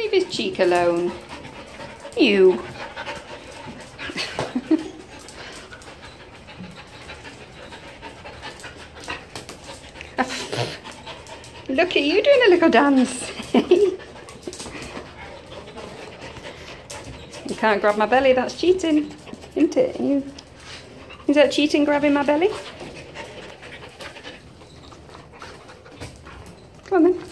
Leave his cheek alone. You. Look at you doing a little dance. You can't grab my belly, that's cheating, isn't it? Is that cheating, grabbing my belly? Come on then.